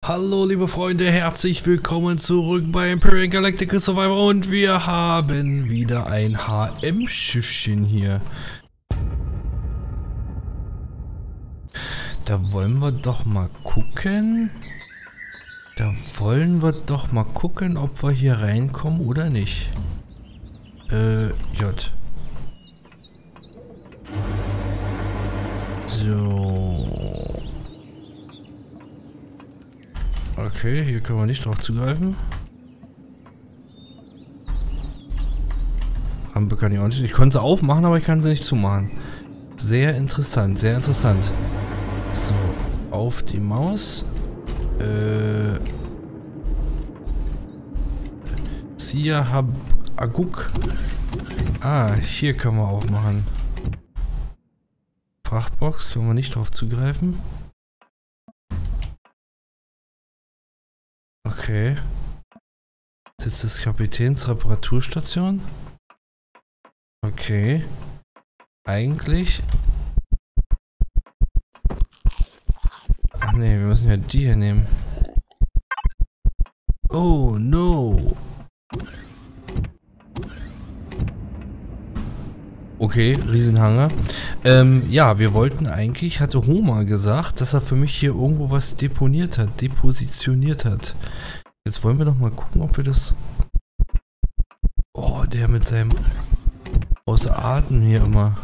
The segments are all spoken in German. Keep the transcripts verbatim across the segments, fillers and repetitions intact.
Hallo liebe Freunde, herzlich willkommen zurück bei Empyrean Galactic Survivor und wir haben wieder ein H M-Schiffchen hier. Da wollen wir doch mal gucken. Da wollen wir doch mal gucken, ob wir hier reinkommen oder nicht. Äh, J. So. Okay, hier können wir nicht drauf zugreifen. Rampe kann ich auch nicht. Ich konnte sie aufmachen, aber ich kann sie nicht zumachen. Sehr interessant, sehr interessant. So, auf die Maus. Äh. Sia hab Aguk. Ah, hier können wir aufmachen. Frachtbox, können wir nicht drauf zugreifen. Okay. Sitz des Kapitäns, Reparaturstation. Okay. Eigentlich. Ach nee, wir müssen ja die hier nehmen. Oh no. Okay, Riesenhanger. Ähm, ja, wir wollten eigentlich, hatte Homer gesagt, dass er für mich hier irgendwo was deponiert hat, depositioniert hat. Jetzt wollen wir doch mal gucken, ob wir das... Oh, der mit seinem... Außer Atem hier immer.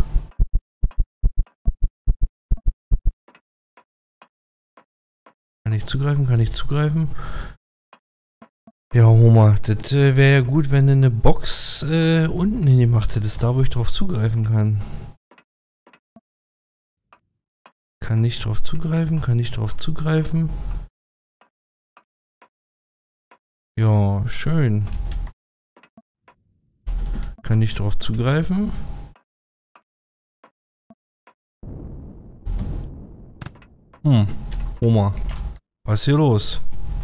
Kann ich zugreifen, kann ich zugreifen? Ja, Homer, das äh, wäre ja gut, wenn du eine Box äh, unten hingemacht hättest, da wo ich drauf zugreifen kann. Kann nicht drauf zugreifen, kann nicht drauf zugreifen. Ja, schön. Kann nicht drauf zugreifen. Hm, Homer, was ist hier los?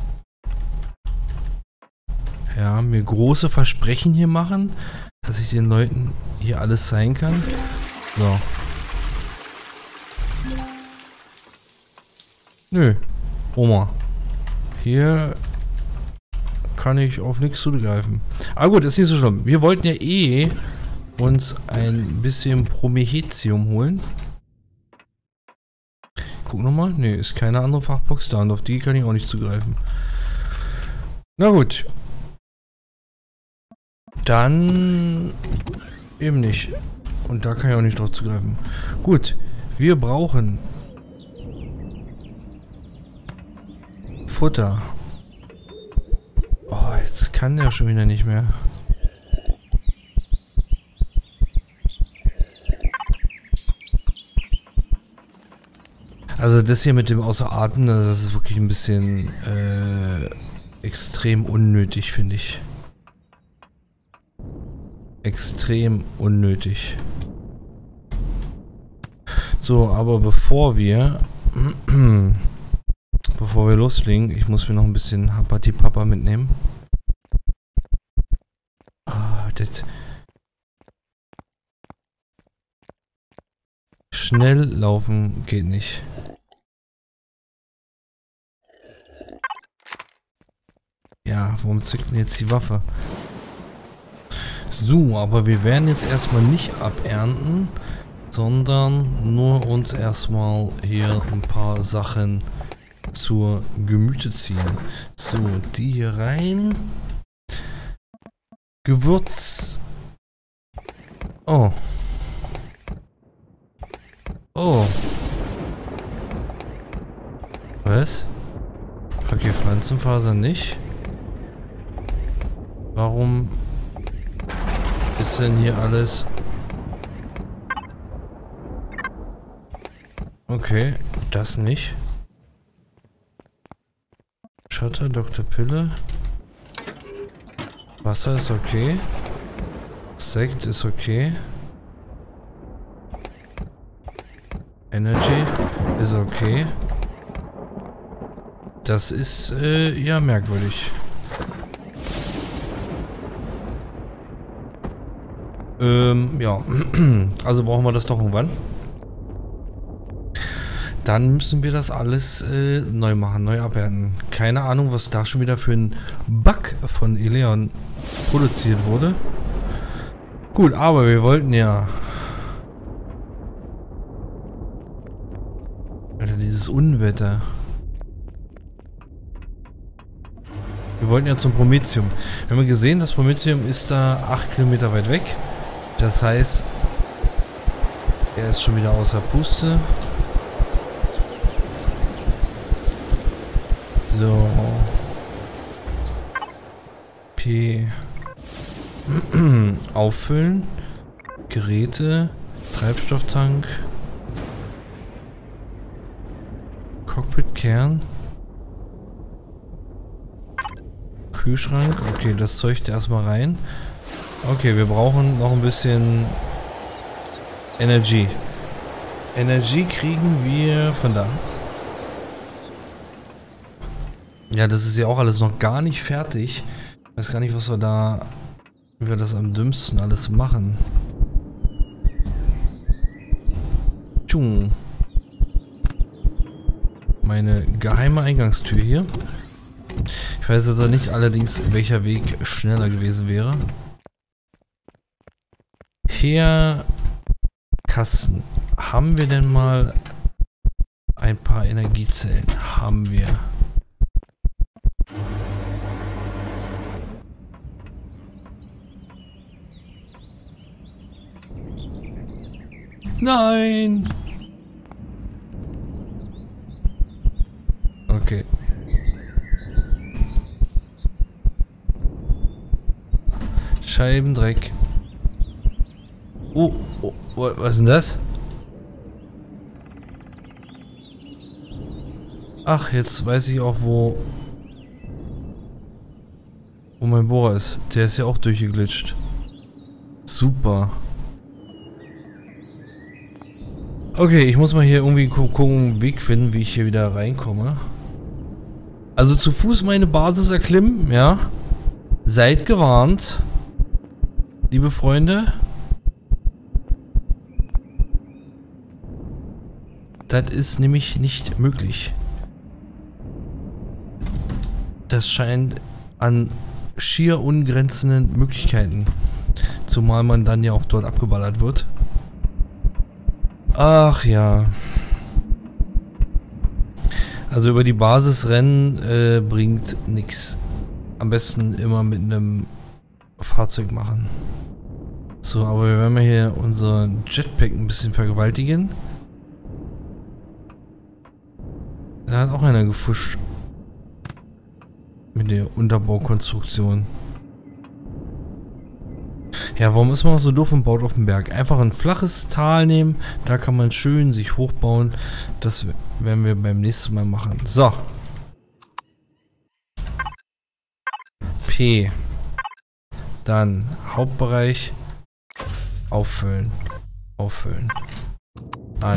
Ja, mir große Versprechen hier machen, dass ich den Leuten hier alles sein kann. So. Nö, Oma. Hier kann ich auf nichts zugreifen. Aber gut, ist nicht so schlimm. Wir wollten ja eh uns ein bisschen Promethetium holen. Guck nochmal. Ne, ist keine andere Fachbox da und auf die kann ich auch nicht zugreifen. Na gut. Dann eben nicht. Und da kann ich auch nicht drauf zugreifen. Gut, wir brauchen Futter. Oh, jetzt kann der schon wieder nicht mehr. Also das hier mit dem Außer Atem, das ist wirklich ein bisschen äh, extrem unnötig, finde ich. Extrem unnötig. So, aber bevor wir bevor wir loslegen, ich muss mir noch ein bisschen Hapati-Papa mitnehmen. Ah, das schnell laufen geht nicht. Ja, warum zückt denn jetzt die Waffe? So, aber wir werden jetzt erstmal nicht abernten, sondern nur uns erstmal hier ein paar Sachen zur Gemüte ziehen. So, die hier rein. Gewürz. Oh. Oh. Was? Okay, Pflanzenfaser nicht. Warum ist denn hier alles? Okay, das nicht. Schotter, Doktor Pille. Wasser ist okay. Sekt ist okay. Energy ist okay. Das ist, äh, ja, merkwürdig. Ähm, ja. Also brauchen wir das doch irgendwann. dann müssen wir das alles äh, neu machen, neu abernten. Keine Ahnung, was da schon wieder für ein Bug von Eleon produziert wurde. Gut, aber wir wollten ja... Alter, dieses Unwetter. Wir wollten ja zum Prometheum. Wir haben gesehen, das Prometheum ist da acht Kilometer weit weg. Das heißt, er ist schon wieder außer Puste. So. P. Auffüllen. Geräte. Treibstofftank. Cockpit-Kern. Kühlschrank. Okay, das Zeug erstmal rein. Okay, wir brauchen noch ein bisschen Energie. Energie kriegen wir von da. Ja, das ist ja auch alles noch gar nicht fertig. Ich weiß gar nicht, was wir da, wie wir das am dümmsten alles machen. Tschung. Meine geheime Eingangstür hier. Ich weiß also nicht allerdings, welcher Weg schneller gewesen wäre. Hier Kasten. Haben wir denn mal ein paar Energiezellen? Haben wir. Nein! Okay. Scheibendreck. Oh, oh, was ist denn das? Ach, jetzt weiß ich auch, wo... Wo mein Bohrer ist. Der ist ja auch durchgeglitscht. Super. Okay, ich muss mal hier irgendwie gucken, einen Weg finden, wie ich hier wieder reinkomme. Also zu Fuß meine Basis erklimmen, ja. Seid gewarnt, liebe Freunde. Das ist nämlich nicht möglich. Das scheint an schier ungrenzenden Möglichkeiten. Zumal man dann ja auch dort abgeballert wird. Ach ja. Also über die Basis rennen äh, bringt nichts. Am besten immer mit einem Fahrzeug machen. So, aber wir werden mal hier unser Jetpack ein bisschen vergewaltigen. Da hat auch einer gefuscht. Mit der Unterbaukonstruktion. Ja, warum ist man noch so doof und baut auf dem Berg? Einfach ein flaches Tal nehmen, da kann man schön sich hochbauen. Das werden wir beim nächsten Mal machen. So. P. Dann Hauptbereich. Auffüllen. Auffüllen. An.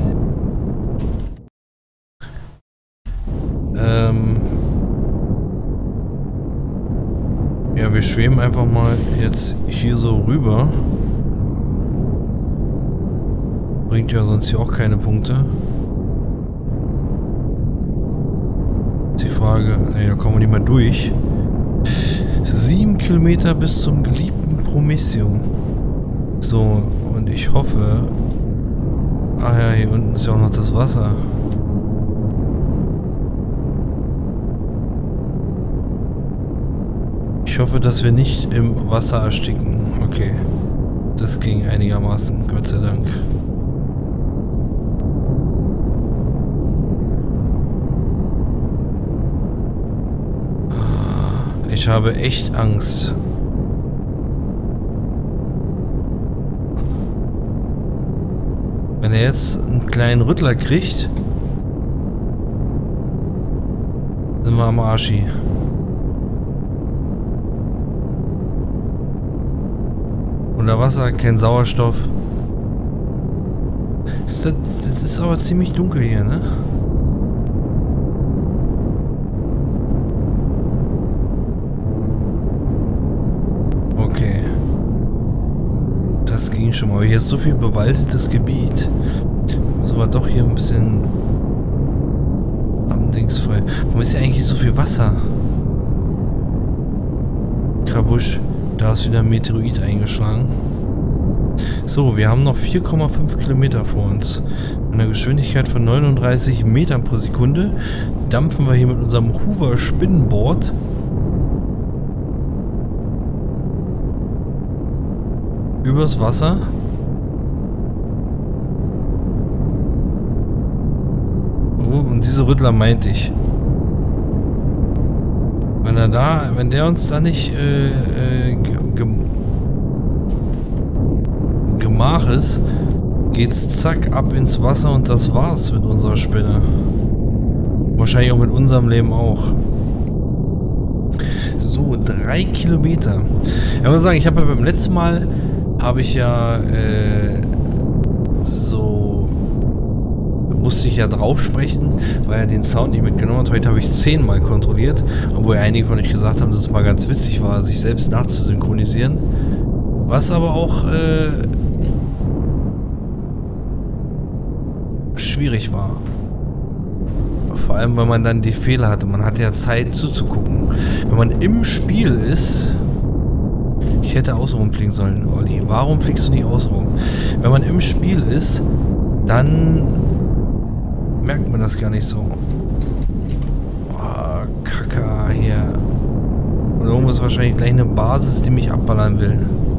Ähm... Ja, wir schweben einfach mal jetzt hier so rüber. Bringt ja sonst hier auch keine Punkte. Die Frage, naja, kommen wir nicht mal durch. Sieben Kilometer bis zum geliebten Prometheum. So, und ich hoffe... Ah ja, hier unten ist ja auch noch das Wasser. Ich hoffe, dass wir nicht im Wasser ersticken. Okay. Das ging einigermaßen, Gott sei Dank. Ich habe echt Angst. Wenn er jetzt einen kleinen Rüttler kriegt, sind wir am Arschi. Unter Wasser, kein Sauerstoff. Das, das ist aber ziemlich dunkel hier, ne? Okay. Das ging schon mal. Aber hier ist so viel bewaldetes Gebiet. Muss aber doch hier ein bisschen Dings frei. Warum ist hier eigentlich so viel Wasser? Krabusch, da ist wieder ein Meteorit eingeschlagen. So, wir haben noch vier Komma fünf Kilometer vor uns. Mit einer Geschwindigkeit von neununddreißig Metern pro Sekunde dampfen wir hier mit unserem Hoover Spinnenboard übers Wasser. Oh, und diese Rüttler meinte ich. Wenn er da, wenn der uns da nicht äh, äh, Gemach ist, geht's zack ab ins Wasser und das war's mit unserer Spinne. Wahrscheinlich auch mit unserem Leben auch. So, drei Kilometer. Ich muss sagen, ich habe ja beim letzten Mal habe ich ja äh, so musste ich ja drauf sprechen, weil er den Sound nicht mitgenommen hat. Heute habe ich zehnmal kontrolliert, obwohl einige von euch gesagt haben, dass es mal ganz witzig war, sich selbst nachzusynchronisieren. Was aber auch äh, schwierig war. Vor allem, weil man dann die Fehler hatte. Man hatte ja Zeit zuzugucken. Wenn man im Spiel ist... Ich hätte außenrum fliegen sollen, Olli. Warum fliegst du nicht außenrum? Wenn man im Spiel ist, dann merkt man das gar nicht so. Oh, Kacke hier. Und irgendwo ist wahrscheinlich gleich eine Basis, die mich abballern will.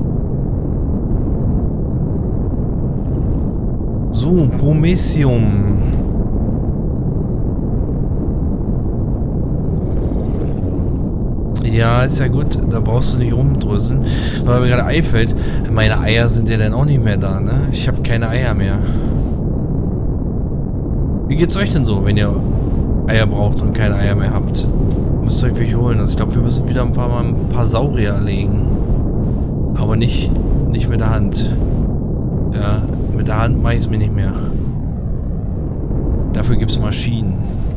So, Promesium. Ja, ist ja gut, da brauchst du nicht rumdröseln. Weil mir gerade einfällt, meine Eier sind ja dann auch nicht mehr da, ne? Ich habe keine Eier mehr. Wie geht's euch denn so, wenn ihr Eier braucht und keine Eier mehr habt? Müsst ihr euch welche holen. Also ich glaube, wir müssen wieder ein paar Mal ein paar Saurier legen. Aber nicht, nicht mit der Hand. Ja, mit der Hand mache ich es mir nicht mehr. Dafür gibt es Maschinen.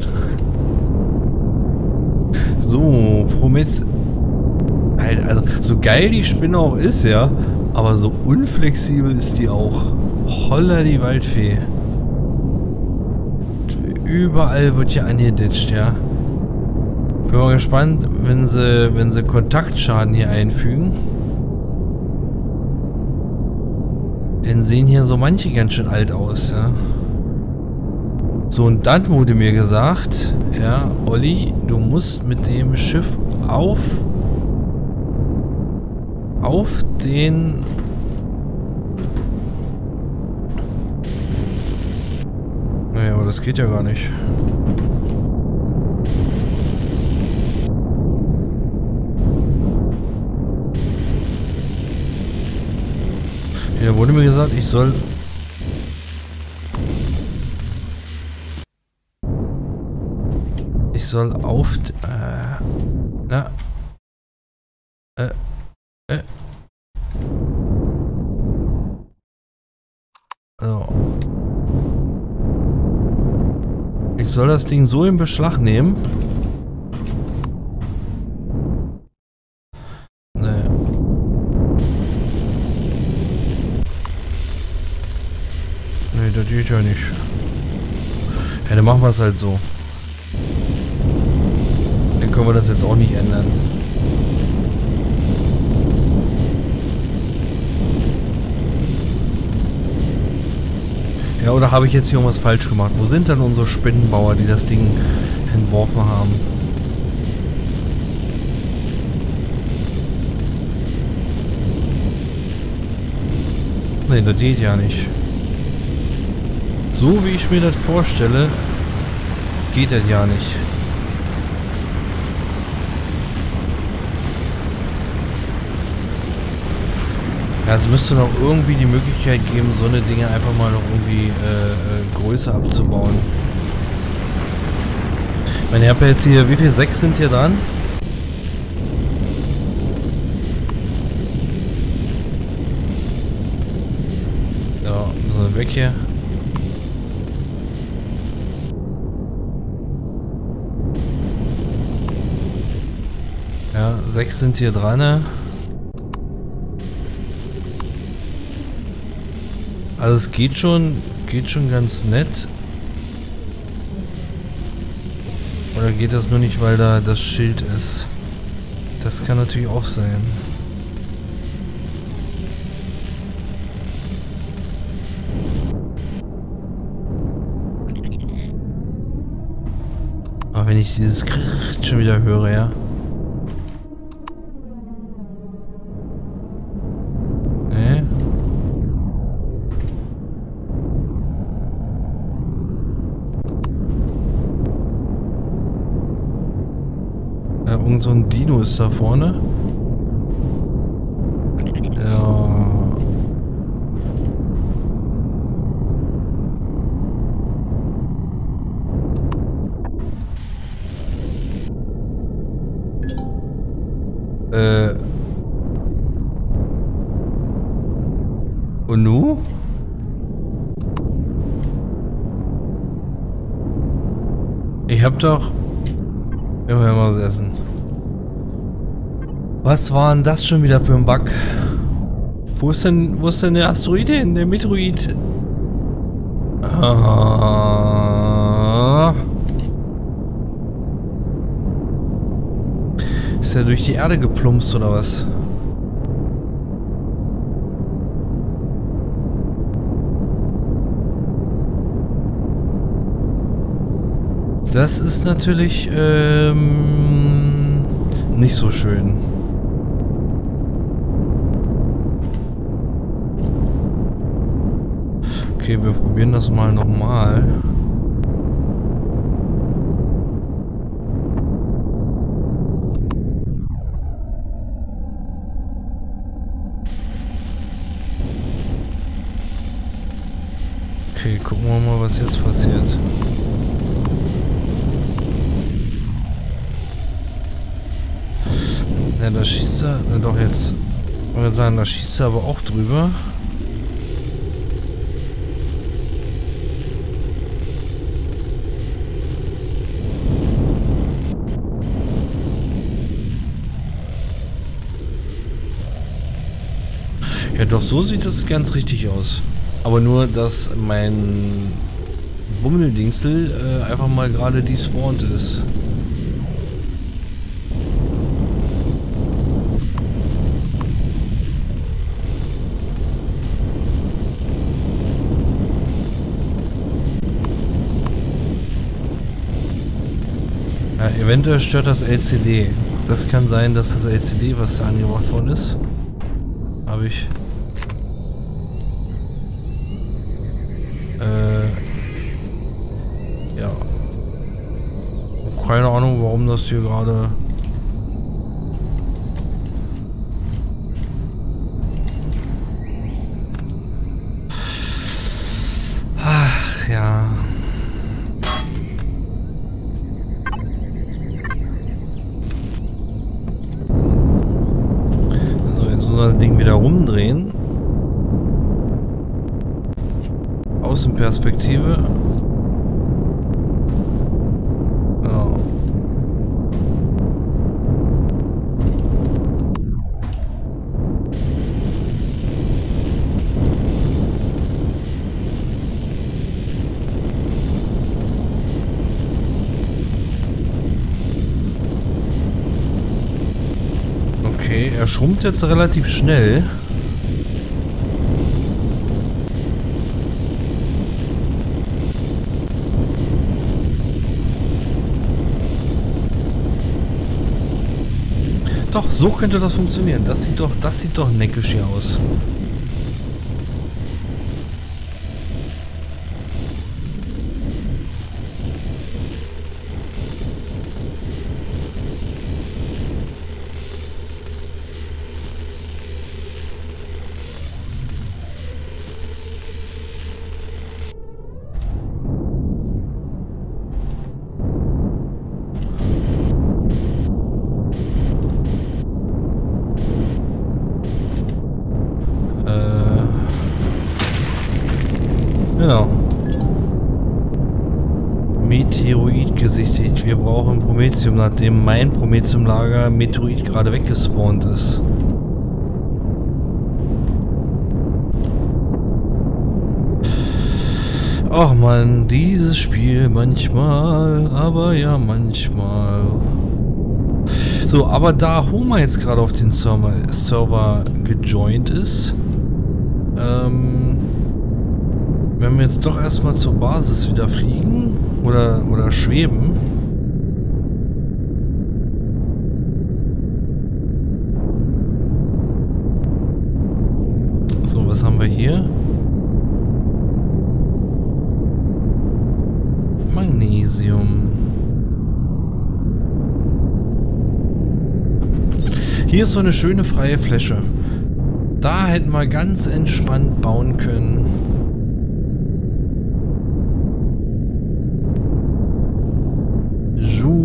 So, Promis. Also, so geil die Spinne auch ist, ja, aber so unflexibel ist die auch. Holla die Waldfee. Überall wird hier angeditscht, ja. Bin mal gespannt, wenn sie, wenn sie Kontaktschaden hier einfügen. Denn sehen hier so manche ganz schön alt aus, ja. So, und dann wurde mir gesagt, ja, Olli, du musst mit dem Schiff auf auf den naja, aber das geht ja gar nicht. Ja, wurde mir gesagt, ich soll Ich soll auf... Äh, na. Äh. Äh. So. Ich soll das Ding so in Beschlag nehmen. Nee. Nee, das geht ja nicht. Ja, dann machen wir es halt so. Dann können wir das jetzt auch nicht ändern. Ja, oder habe ich jetzt hier irgendwas falsch gemacht? Wo sind denn unsere Spinnenbauer, die das Ding entworfen haben? Ne, das geht ja nicht. So wie ich mir das vorstelle, geht das ja nicht. Ja, es müsste noch irgendwie die Möglichkeit geben, so eine Dinge einfach mal noch irgendwie äh, äh, größer abzubauen. Ich meine, ihr habt ja jetzt hier, wie viel? Sechs sind hier dran? Ja, müssen wir weg hier. Ja, sechs sind hier dran, ne? Also es geht schon, geht schon ganz nett. Oder geht das nur nicht, weil da das Schild ist? Das kann natürlich auch sein. Aber wenn ich dieses Krrrt schon wieder höre, ja. Nee. Ja, irgend so ein Dino ist da vorne. Ja. Äh. Und nu? Ich hab doch immer mal was essen. Was war denn das schon wieder für ein Bug? Wo ist denn, wo ist denn der Asteroid hin? Der Meteorit? Ah. Ist er durch die Erde geplumpst oder was? Das ist natürlich ähm, nicht so schön. Okay, wir probieren das mal nochmal. Okay, gucken wir mal, was jetzt passiert. Ja, da schießt er, na doch jetzt, ich würde sagen, da schießt er aber auch drüber. Ja, doch, so sieht es ganz richtig aus. Aber nur, dass mein Bummeldingsel äh, einfach mal gerade despawned ist. Ja, eventuell stört das L C D. Das kann sein, dass das L C D, was da angebracht worden ist, habe ich. Äh. Ja. Keine Ahnung, warum das hier gerade. Ach ja. Das Ding wieder rumdrehen. Außenperspektive. Oh. Okay, er schrumpft jetzt relativ schnell. Doch, so könnte das funktionieren. Das sieht doch, das sieht doch neckisch hier aus. Genau. Meteorit gesichtigt. Wir brauchen Prometheum, nachdem mein Prometheum-Lager Meteorit gerade weggespawnt ist. Ach man, dieses Spiel manchmal, aber ja manchmal. So, aber da Homer jetzt gerade auf den Server, Server gejoint ist, ähm, werden wir jetzt doch erstmal zur Basis wieder fliegen oder, oder schweben. So, was haben wir hier? Magnesium. Hier ist so eine schöne freie Fläche. Da hätten wir ganz entspannt bauen können. So.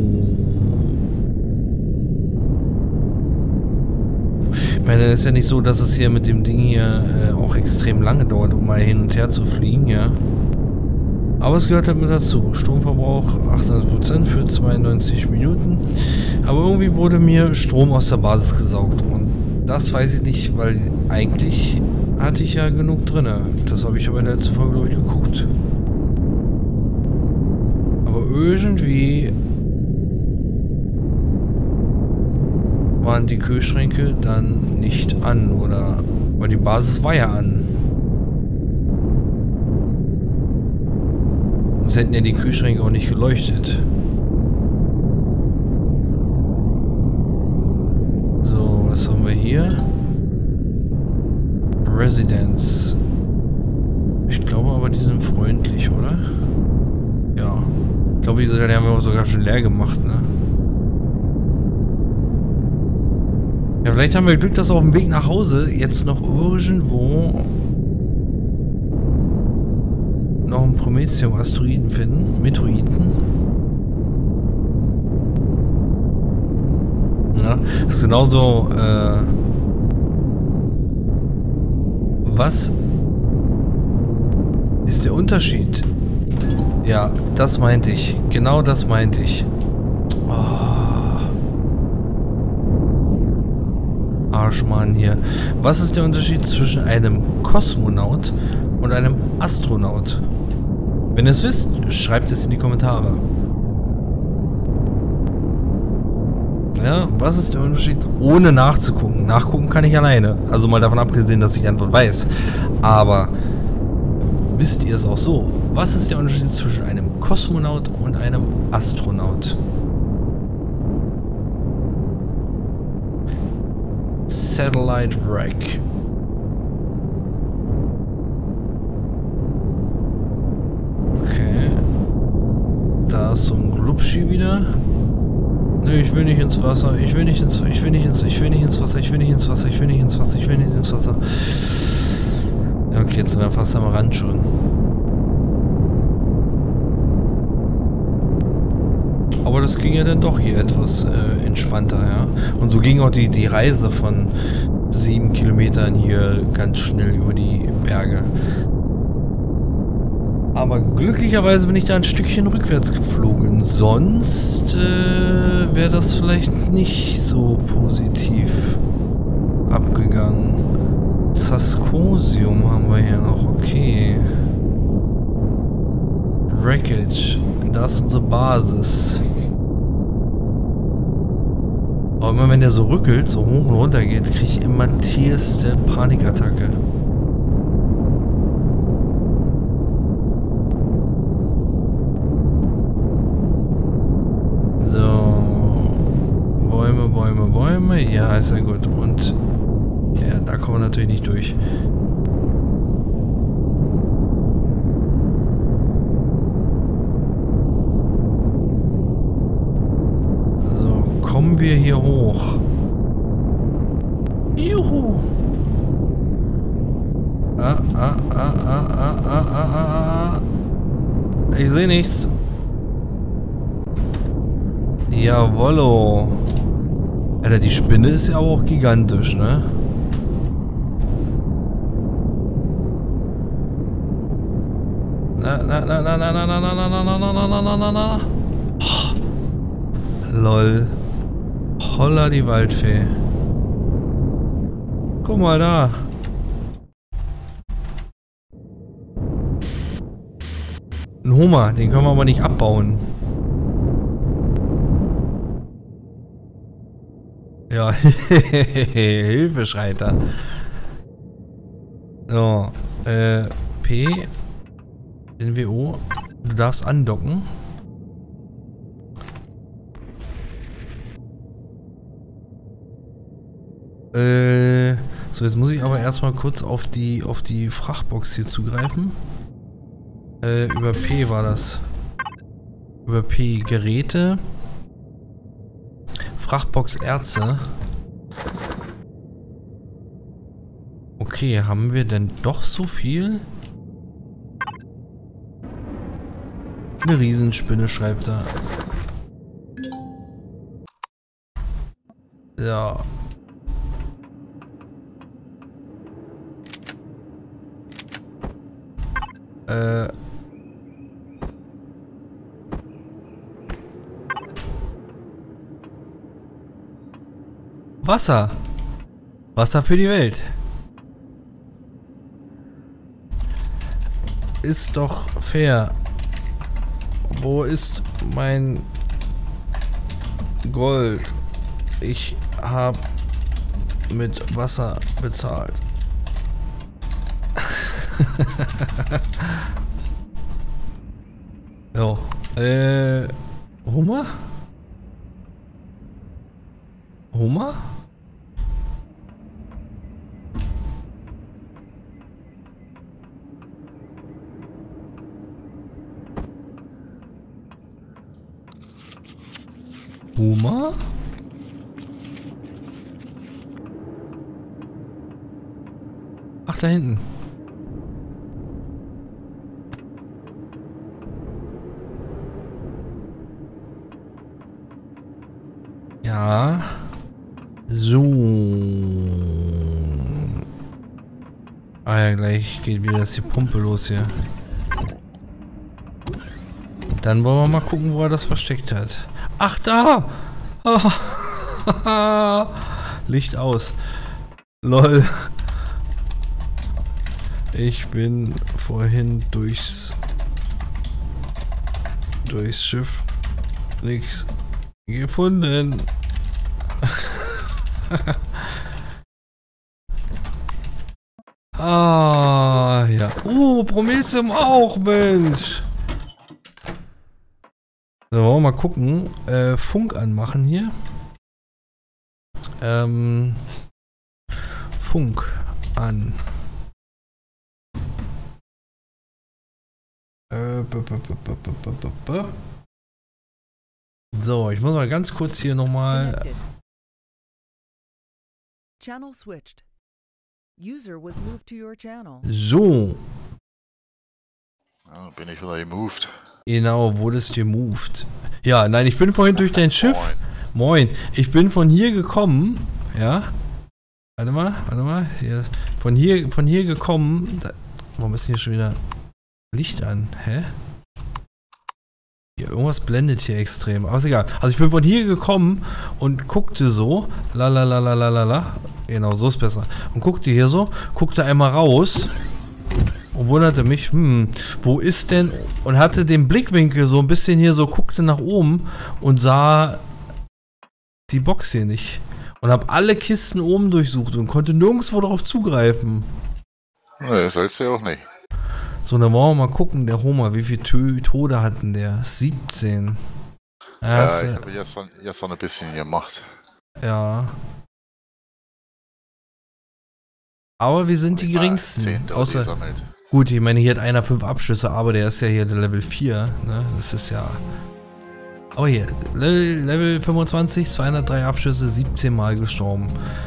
Ich meine, es ist ja nicht so, dass es hier mit dem Ding hier äh, auch extrem lange dauert, um mal hin und her zu fliegen, ja. Aber es gehört halt mit dazu. Stromverbrauch achthundert Prozent für zweiundneunzig Minuten. Aber irgendwie wurde mir Strom aus der Basis gesaugt. Und das weiß ich nicht, weil eigentlich hatte ich ja genug drin. Das habe ich aber in der letzten Folge, glaube ich, geguckt. Aber irgendwie waren die Kühlschränke dann nicht an, oder? Weil die Basis war ja an. Sonst hätten ja die Kühlschränke auch nicht geleuchtet. So, was haben wir hier? Residence. Ich glaube aber, die sind freundlich, oder? Ja. Ich glaube, die haben wir sogar schon leer gemacht, ne? Ja, vielleicht haben wir Glück, dass wir auf dem Weg nach Hause jetzt noch irgendwo noch einen Prometheum-Asteroiden finden. Meteoriten. Ja, das ist genauso, äh, was ist der Unterschied? Ja, das meinte ich. Genau das meinte ich. Oh. Arschmann hier. Was ist der Unterschied zwischen einem Kosmonaut und einem Astronaut? Wenn ihr es wisst, schreibt es in die Kommentare. Ja, was ist der Unterschied? Ohne nachzugucken. Nachgucken kann ich alleine. Also mal davon abgesehen, dass ich die Antwort weiß. Aber wisst ihr es auch so? Was ist der Unterschied zwischen einem Kosmonaut und einem Astronaut? Satellite Wreck. Okay. Da ist so ein Glubschi wieder. Nö, ich will nicht ins Wasser. Ich will nicht ins ich will nicht ins ich will nicht ins Wasser. Ich will nicht ins Wasser. Ich will nicht ins Wasser. Ich will nicht ins Wasser. Okay, jetzt sind wir fast am Rand schon. Aber das ging ja dann doch hier etwas äh, entspannter, ja. Und so ging auch die, die Reise von sieben Kilometern hier ganz schnell über die Berge. Aber glücklicherweise bin ich da ein Stückchen rückwärts geflogen. Sonst äh, wäre das vielleicht nicht so positiv abgegangen. Zascosium haben wir hier noch, okay. Wreckage, das ist unsere Basis. Aber immer wenn der so rückelt, so hoch und runter geht, kriege ich immer tierste Panikattacke. So. Bäume, Bäume, Bäume. Ja, ist ja gut. Und ja, da kommen wir natürlich nicht durch. Kommen wir hier hoch. Juhu. Ah, ah, ah, ah, ah, ah, ah, ah. Ich sehe nichts. Jawollo. Alter, die Spinne ist ja auch gigantisch, ne? Na, na, na, na, na, na, na, na, na, na, na, na, na, na, na. Lol. Holla die Waldfee. Guck mal da. Hummer, den können wir aber nicht abbauen. Ja, Hilfe schreit er. So, äh, P, N W O, du darfst andocken. Äh, so, jetzt muss ich aber erstmal kurz auf die, auf die Frachtbox hier zugreifen. Äh, über P war das. Über P Geräte. Frachtbox Erze. Okay, haben wir denn doch so viel? Eine Riesenspinne, schreibt er. Ja. Äh. Wasser. Wasser für die Welt. Ist doch fair. Wo ist mein Gold? Ich habe mit Wasser bezahlt. Jo. Äh. Hummer? Hummer? Hummer? Ach, da hinten. Ja. So. Ah ja, gleich geht wieder das die Pumpe los hier. Dann wollen wir mal gucken, wo er das versteckt hat. Ach, da! Oh. Licht aus. Lol. Ich bin vorhin durchs durchs Schiff nichts gefunden. Ah, ja. Oh, Prometheum auch, Mensch. So, wollen wir mal gucken. Äh, Funk anmachen hier. Ähm, Funk an. Äh, b -b -b -b -b -b -b. So, ich muss mal ganz kurz hier nochmal. Channel switched. User was moved to your channel. So. Oh, bin ich wieder gemoved. Genau, wurdest gemoved. Ja, nein, ich bin vorhin durch dein Schiff. Moin. Moin. Ich bin von hier gekommen. Ja. Warte mal, warte mal. Hier. Von hier, von hier gekommen. Da, warum ist hier schon wieder Licht an? Hä? Hier, irgendwas blendet hier extrem. Aber ist egal. Also ich bin von hier gekommen und guckte so. La la la la la la la. Genau, so ist besser. Und guckte hier so. Guckte einmal raus. Und wunderte mich, hm, wo ist denn? Und hatte den Blickwinkel so ein bisschen hier so, guckte nach oben und sah die Box hier nicht. Und habe alle Kisten oben durchsucht und konnte nirgendwo darauf zugreifen. Na, das sollst du ja auch nicht. So, dann wollen wir mal gucken, der Homer, wie viele Tode hatten der? siebzehn. Ja, Ja, ja, ich habe jetzt, jetzt noch ein bisschen gemacht. ja. Aber wir sind die geringsten. Außer, gut, ich meine, hier hat einer fünf Abschüsse, aber der ist ja hier der Level vier. Ne? Das ist ja... Aber hier, Level, Level fünfundzwanzig, zweihundertdrei Abschüsse, siebzehn Mal gestorben.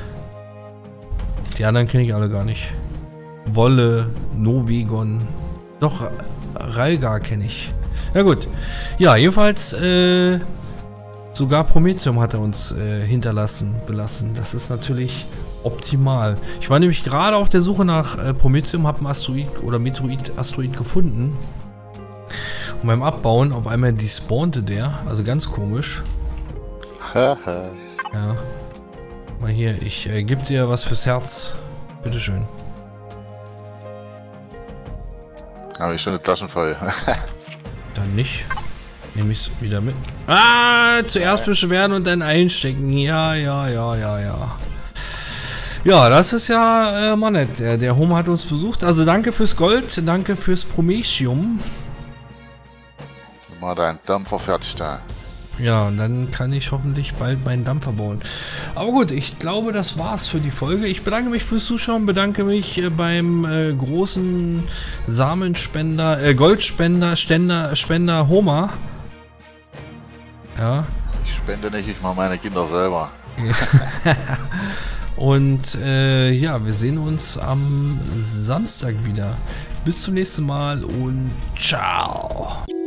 Die anderen kenne ich alle gar nicht. Wolle, Novegon. Doch, Ralgar kenne ich. Na gut. Ja, jedenfalls, äh, sogar Prometheum hat er uns äh, hinterlassen, belassen. Das ist natürlich optimal. Ich war nämlich gerade auf der Suche nach äh, Prometheum, habe einen Asteroid oder Meteoid-Asteroid gefunden. Und beim Abbauen auf einmal despawnte der, also ganz komisch. Haha. Ja. Mal hier, ich äh, gebe dir was fürs Herz. Bitteschön. Habe ich schon eine Taschen voll. Dann nicht. Nehme ich es wieder mit. Ah, zuerst beschweren und dann einstecken. Ja, ja, ja, ja, ja. Ja, das ist ja äh, mal nett. Der, der Homer hat uns besucht. Also danke fürs Gold, danke fürs Prometheum. Mal deinen Dampfer fertig da. Ja, und dann kann ich hoffentlich bald meinen Dampfer bauen. Aber gut, ich glaube, das war's für die Folge. Ich bedanke mich fürs Zuschauen, bedanke mich äh, beim äh, großen Samenspender, äh, Goldspender, Ständer, Spender Homer. Ja. Ich spende nicht, ich mache meine Kinder selber. Und äh, ja, wir sehen uns am Samstag wieder. Bis zum nächsten Mal und ciao.